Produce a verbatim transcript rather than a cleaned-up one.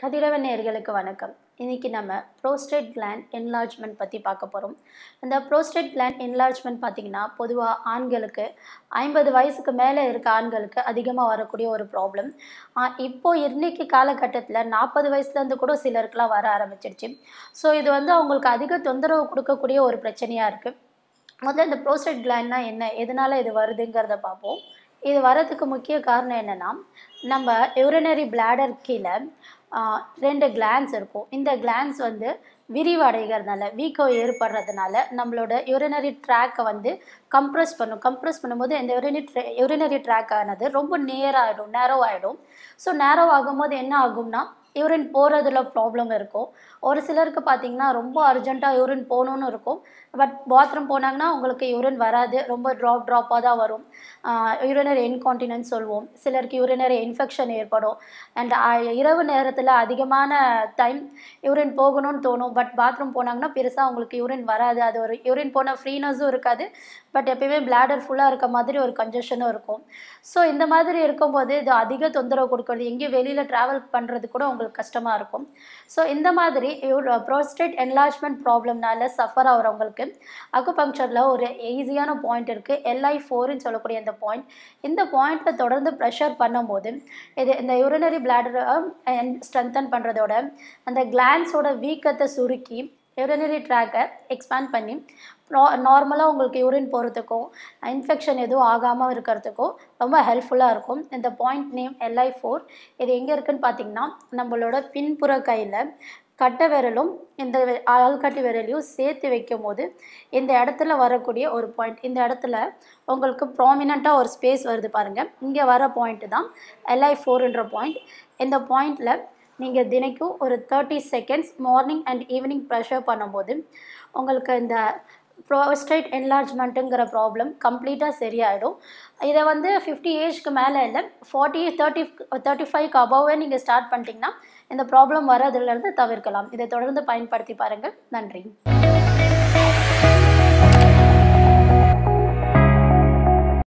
கதிரவன் நேயர்களுக்கு வணக்கம். இன்னைக்கு நம்ம prostate gland enlargement பத்தி பார்க்க போறோம். இந்த prostate gland enlargement பாத்தீங்கன்னா பொதுவா ஆண்களுக்கு ஐம்பது வயசுக்கு மேல இருக்க ஆண்களுக்கு அதிகமா வரக்கூடிய ஒரு ப்ராப்ளம். இப்போ இன்னைக்கு காலகட்டத்துல நாற்பது வயசுல இருந்து கூட சிலருக்குலாம் வர ஆரம்பிச்சிருச்சு. ஸோ இது வந்து அவங்களுக்கு அதிக தொந்தரவு கொடுக்கக்கூடிய ஒரு பிரச்சனையா இருக்கு. முதல்ல இந்த prostate glandனா என்ன, எதனால இது வருதுங்கிறத பார்ப்போம். இது வரதுக்கு முக்கிய காரணம் என்னன்னா, நம்ம யூரினரி பிளாடர் கீழே ரெண்டு கிளான்ஸ் இருக்கும். இந்த கிளான்ஸ் வந்து விரிவடைகிறதுனால வீக்கம் ஏற்படுறதுனால நம்மளோட யூரினரி ட்ராக்கை வந்து கம்ப்ரெஸ் பண்ணும். கம்ப்ரெஸ் பண்ணும்போது இந்த யூரினரி ட்ரே யூரினரி ட்ராக் ஆனது ரொம்ப நேராகிடும், நேரோ ஆகிடும். ஸோ நேரோ ஆகும்போது என்ன ஆகும்னா யூரின் போகிறதுல ப்ராப்ளம் இருக்கும். ஒரு சிலருக்கு பார்த்தீங்கன்னா ரொம்ப அர்ஜென்ட்டாக யூரின் போகணுன்னு இருக்கும். பட் பாத்ரூம் போனாங்கன்னா உங்களுக்கு யூரின் வராது, ரொம்ப ட்ராப் ட்ராப்பாக தான் வரும். யூரினரி இன்கான்டினன்ஸ் சொல்லுவோம். சிலருக்கு யூரினரி இன்ஃபெக்ஷன் ஏற்படும். அண்ட் இரவு நேரத்தில் அதிகமான டைம் யூரின் போகணும்னு தோணும். பட் பாத்ரூம் போனாங்கன்னா பெருசாக உங்களுக்கு யூரின் வராது. அது ஒரு யூரின் போன ஃப்ரீனஸும் இருக்காது. பட் எப்பயுமே பிளாடர் ஃபுல்லாக இருக்க மாதிரி ஒரு கன்ஜஷனும் இருக்கும். ஸோ இந்த மாதிரி இருக்கும்போது இது அதிக தொந்தரவு கொடுக்குறது, எங்கேயும் வெளியில் ட்ராவல் பண்ணுறது கூட உங்களுக்கு கஷ்டமாக இருக்கும். ஸோ இந்த மாதிரி ப்ரோஸ்டேட் என்லார்ஜ்மெண்ட் ப்ராப்ளம்னால சஃபர் ஆகிறவங்களுக்கு அக்குபங்க்சரில் ஒரு ஈஸியான பாயிண்ட் இருக்குது, எல்ஐ ஃபோர்னு சொல்லக்கூடிய இந்த பாயிண்ட். இந்த பாயிண்ட்டில் தொடர்ந்து ப்ரெஷர் பண்ணும்போது இது இந்த யூரினரி பிளாடரை ஸ்ட்ரென்தன் பண்ணுறதோட அந்த கிளான்ஸோட வீக்கத்தை சுருக்கி யூரினரி ட்ராக்கை எக்ஸ்பேண்ட் பண்ணி நார்மலாக உங்களுக்கு யூரின் போகிறதுக்கும் இன்ஃபெக்ஷன் எதுவும் ஆகாமல் இருக்கிறதுக்கும் ரொம்ப ஹெல்ப்ஃபுல்லாக இருக்கும். இந்த பாயிண்ட் நேம் எல்ஐ ஃபோர். இது எங்கே இருக்குதுன்னு பார்த்தீங்கன்னா நம்மளோட பின்புற கையில் கட்டை விரலும் இந்த ஆள்காட்டி விரலையும் சேர்த்து வைக்கும் போது இந்த இடத்துல வரக்கூடிய ஒரு பாயிண்ட். இந்த இடத்துல உங்களுக்கு ப்ராமினண்ட்டாக ஒரு ஸ்பேஸ் வருது பாருங்கள். இங்கே வர பாயிண்ட்டு தான் எல்ஐ ஃபோர்ன்ற பாயிண்ட். இந்த பாயிண்டில் நீங்கள் தினைக்கும் ஒரு thirty seconds morning and evening pressure பண்ணும்போது உங்களுக்கு இந்த ப்ரோஸ்டேட் என்லார்ஜ்மெண்ட்டுங்கிற ப்ராப்ளம் கம்ப்ளீட்டாக சரியாயிடும். இதை வந்து ஃபிஃப்டி ஏஜ்க்கு மேலே இல்லை, ஃபார்ட்டி தேர்ட்டி தேர்ட்டி ஃபைவ்க்கு அபவே நீங்கள் ஸ்டார்ட் பண்ணிட்டீங்கன்னா இந்த ப்ராப்ளம் வரதுலேருந்து தவிர்க்கலாம். இதை தொடர்ந்து பயன்படுத்தி பாருங்கள். நன்றி.